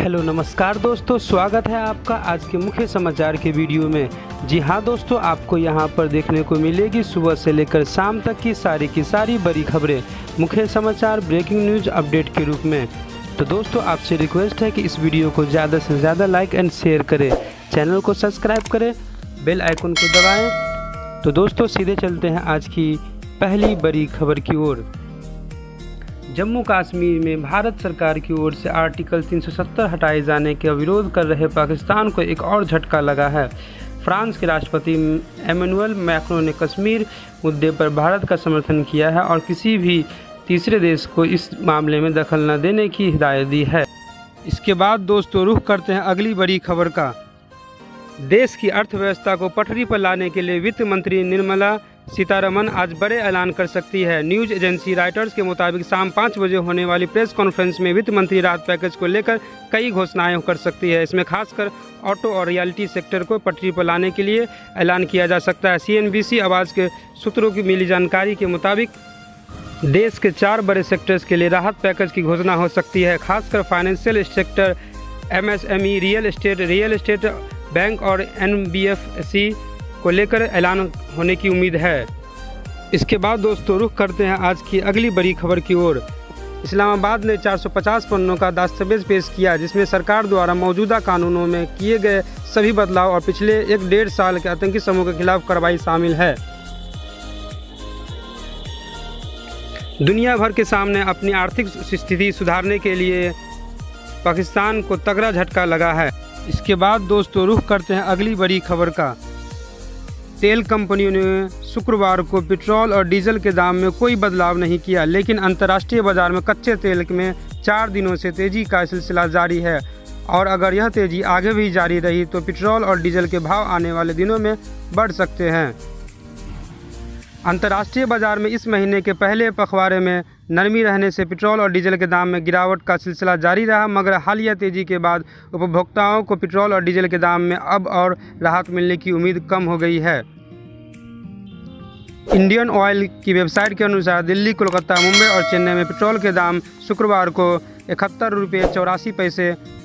Hello नमस्कार दोस्तों, स्वागत है आपका आज के मुख्य समाचार के वीडियो में। जी हाँ दोस्तों, आपको यहाँ पर देखने को मिलेगी सुबह से लेकर शाम तक की सारी बड़ी खबरें, मुख्य समाचार, ब्रेकिंग न्यूज अपडेट के रूप में। तो दोस्तों आपसे रिक्वेस्ट है कि इस वीडियो को ज़्यादा से ज़्यादा लाइक एंड शेयर करें, चैनल को सब्सक्राइब करें, बेल आइकन को दबाएँ। तो दोस्तों सीधे चलते हैं आज की पहली बड़ी खबर की ओर। जम्मू कश्मीर में भारत सरकार की ओर से आर्टिकल 370 हटाए जाने का विरोध कर रहे पाकिस्तान को एक और झटका लगा है। फ्रांस के राष्ट्रपति एमेनुअल मैक्रों ने कश्मीर मुद्दे पर भारत का समर्थन किया है और किसी भी तीसरे देश को इस मामले में दखल न देने की हिदायत दी है। इसके बाद दोस्तों रुख करते हैं अगली बड़ी खबर का। देश की अर्थव्यवस्था को पटरी पर लाने के लिए वित्त मंत्री निर्मला सीतारमण आज बड़े ऐलान कर सकती है। न्यूज एजेंसी रॉयटर्स के मुताबिक शाम 5 बजे होने वाली प्रेस कॉन्फ्रेंस में वित्त मंत्री राहत पैकेज को लेकर कई घोषणाएं कर सकती है। इसमें खासकर ऑटो और रियल्टी सेक्टर को पटरी पर लाने के लिए ऐलान किया जा सकता है। CNBC आवाज़ के सूत्रों की मिली जानकारी के मुताबिक देश के 4 बड़े सेक्टर्स के लिए राहत पैकेज की घोषणा हो सकती है। खासकर financial sector, MSME, real estate, bank और NBFC को लेकर ऐलान होने की उम्मीद है। इसके बाद दोस्तों रुख करते हैं आज की अगली बड़ी खबर की ओर। इस्लामाबाद ने 450 पन्नों का दस्तावेज पेश किया, जिसमें सरकार द्वारा मौजूदा कानूनों में किए गए सभी बदलाव और पिछले 1-1.5 साल के आतंकी समूह के खिलाफ कार्रवाई शामिल है। दुनिया भर के सामने अपनी आर्थिक स्थिति सुधारने के लिए पाकिस्तान को तगड़ा झटका लगा है। इसके बाद दोस्तों रुख करते हैं अगली बड़ी खबर का। तेल कंपनियों ने शुक्रवार को पेट्रोल और डीजल के दाम में कोई बदलाव नहीं किया, लेकिन अंतर्राष्ट्रीय बाजार में कच्चे तेल में 4 दिनों से तेजी का सिलसिला जारी है और अगर यह तेजी आगे भी जारी रही तो पेट्रोल और डीजल के भाव आने वाले दिनों में बढ़ सकते हैं। अंतर्राष्ट्रीय बाजार में इस महीने के पहले पखवाड़े में नरमी रहने से पेट्रोल और डीजल के दाम में गिरावट का सिलसिला जारी रहा, मगर हालिया तेजी के बाद उपभोक्ताओं को पेट्रोल और डीजल के दाम में अब और राहत मिलने की उम्मीद कम हो गई है। इंडियन ऑयल की वेबसाइट के अनुसार दिल्ली, कोलकाता, मुंबई और चेन्नई में पेट्रोल के दाम शुक्रवार को 71 रुपये 84 पैसे